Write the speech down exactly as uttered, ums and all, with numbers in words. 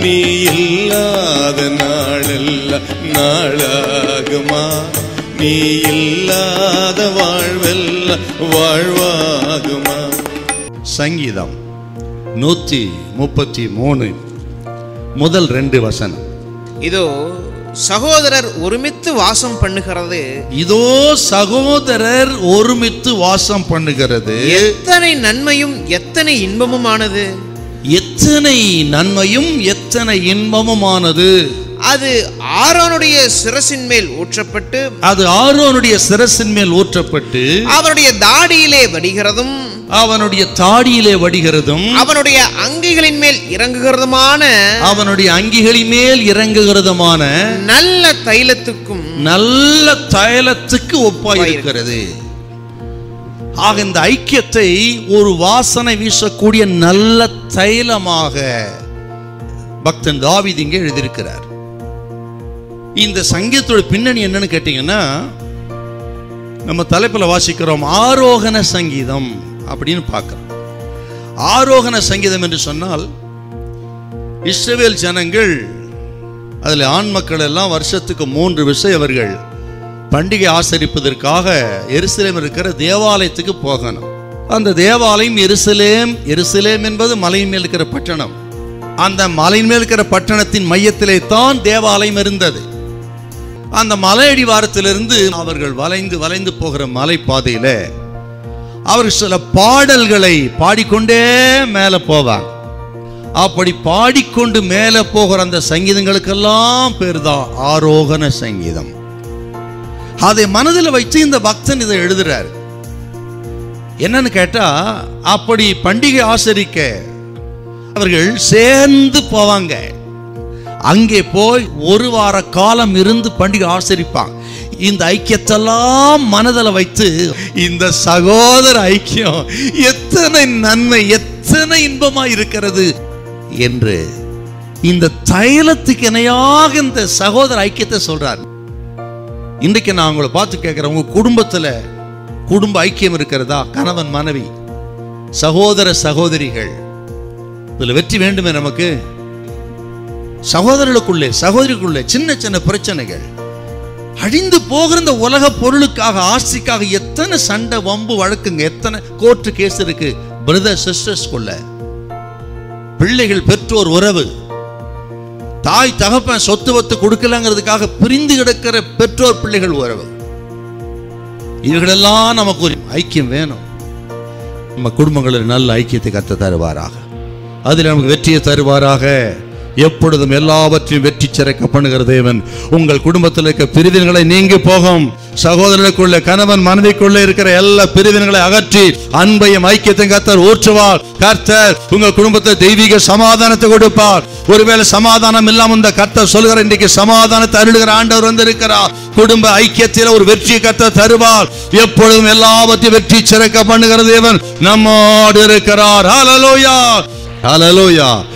நீ இல்லாத நாளெல்லாம் நாளாகுமா? நீ இல்லாத வாழ்வெல்லாம் வாழ்வாகுமா? சங்கீதம் நூத்தி முப்பத்தி மூணு முதல் ரெண்டு வசனம். இதோ சகோதரர் ஒருமித்து வாசம் பண்ணுகிறது. இதோ சகோதரர் ஒருமித்து வாசம் பண்ணுகிறது. எத்தனை நன்மையும் எத்தனை இன்பமுமானது. எத்தனை நன்மையும் எத்தனை இன்பமுமானது. அது ஆரோனுடைய சிரசின் மேல் ஊற்றப்பட்டு அது ஆரோனுடைய சிரசின் மேல் ஊற்றப்பட்டு அவனுடைய தாடியிலே வடிகிறதும் அவனுடைய தாடியிலே வடிகிறதும் அவனுடைய அங்கிகளின் மேல் இறங்குகிறதுமான அவனுடைய அங்கிகளின் மேல் இறங்குகிறதுமான நல்ல தைலத்துக்கும் நல்ல தைலத்துக்கு ஒப்பாயிருக்கிறது. ஆக இந்த ஐக்கியத்தை ஒரு வாசனை வீசக்கூடிய நல்ல தைலமாக பக்தன் தாவீது இங்கே எழுதியிருக்கிறார். இந்த சங்கீதத்தோட பின்னணி என்னன்னு கேட்டீங்கன்னா, நம்ம தலைப்புல வாசிக்கிறோம் ஆரோகண சங்கீதம் அப்படின்னு பார்க்கிறோம். ஆரோகண சங்கீதம் என்று சொன்னால், இஸ்ரவேல் ஜனங்கள் அதில் ஆண் மக்கள் எல்லாம் வருஷத்துக்கு மூன்று விஷயம் அவர்கள் பண்டிகை ஆசரிப்பதற்காக எருசலேம் இருக்கிற தேவாலயத்துக்கு போகணும். அந்த தேவாலயம் எருசலேம் எருசலேம் என்பது மலையின் மேல் இருக்கிற பட்டணம். அந்த மலையின் மேல் இருக்கிற பட்டணத்தின் மையத்திலே தான் தேவாலயம் இருந்தது. அந்த மலை அடிவாரத்திலிருந்து அவர்கள் வளைந்து வளைந்து போகிற மலை பாதையில அவர்கள் சில பாடல்களை பாடிக்கொண்டே மேலே போவாங்க. அப்படி பாடிக்கொண்டு மேலே போகிற அந்த சங்கீதங்களுக்கெல்லாம் பேர் தான் ஆரோகண சங்கீதம். அதை மனதில் வைத்து இந்த பக்தன் இதை எழுதுறாரு. என்னன்னு கேட்டா, அப்படி பண்டிகை ஆசரிக்க அவர்கள் சேர்ந்து போவாங்க. அங்கே போய் ஒரு வார காலம் இருந்து பண்டிகை ஆசரிப்பாங்க. இந்த ஐக்கியத்தெல்லாம் மனதில் வைத்து இந்த சகோதர ஐக்கியம் எத்தனை நன்மை எத்தனை இன்பமா இருக்கிறது என்று இந்த தைலத்துக்கு இணையாக இந்த சகோதர ஐக்கியத்தை சொல்றார். இன்றைக்கு நான் உங்களை பார்த்து கேட்கிறேன், உங்க குடும்பத்துல குடும்ப ஐக்கியம் இருக்கிறதா? கணவன் மனைவி, சகோதர சகோதரிகள், இதுல வெற்றி வேண்டுமே நமக்கு. சகோதரர்களுக்குள்ளே சகோதரிக்குள்ளே சின்ன சின்ன பிரச்சனைகள், அழிந்து போகிற இந்த உலக பொருளுக்காக ஆசைக்காக எத்தனை சண்டை வம்பு வழக்குங்க, எத்தனை கோர்ட்டு கேஸ் இருக்கு. பிரதர் சிஸ்டர்ஸ் குள்ள, பிள்ளைகள் பெற்றோர் உறவு, தாய் தகப்பன் சொத்து வத்து கொடுக்கலங்கிறதுக்காக பிரிந்து கிடக்கிற பெற்றோர் பிள்ளைகள் உறவு, இவர்களெல்லாம் நமக்கு ஒரு ஐக்கியம் வேணும். நம்ம குடும்பங்களில் நல்ல ஐக்கியத்தை கத்த தருவாராக, அதில் நமக்கு வெற்றியை தருவாராக. எப்பொழுதும் எல்லாவற்றையும் வெற்றி சிறக்க பண்ணுகிற தேவன் உங்கள் குடும்பத்தில் இருக்க பிரிவினைகளை நீங்கி போகும். சகோதரர்களுக்குள்ள கணவன் மனைவிக்குள்ள இருக்கிற எல்லா பிரிவினைகளை அகற்றி அன்பையும் ஐக்கியத்தையும் கர்த்தர் ஊற்றுவார். கர்த்தர் உங்க குடும்பத்தை தெய்வீக சமாதானத்தை கொடுப்பார். ஒருவேளை சமாதானம் இல்லாம இந்த கர்த்தர் சொல்கிற இன்றைக்கு சமாதானத்தை அருளுகிற ஆண்டவர் வந்து இருக்கிறார். குடும்ப ஐக்கியத்தில் ஒரு வெற்றி கர்த்தர் தருவார். எப்பொழுதும் எல்லாவற்றையும் வெற்றி சிறக்க பண்ணுகிற தேவன் நம்மோடு இருக்கிறார். ஹல்லேலூயா, ஹல்லேலூயா.